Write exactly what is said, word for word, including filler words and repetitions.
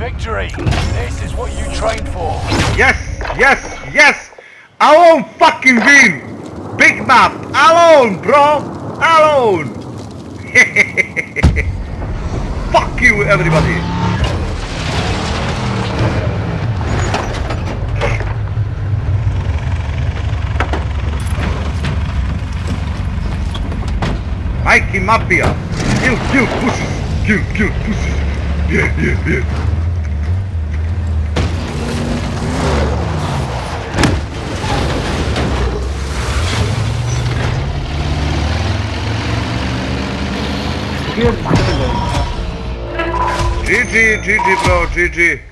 Victory! This is what you trained for. Yes, yes, yes! Alone fucking win! Big map! Alone, bro! Alone! Fuck you, everybody! Mikey Mafia! Kill, kill, pussies! Kill, kill, pussies! Yeah, yeah, yeah! G G, G G bro, G G.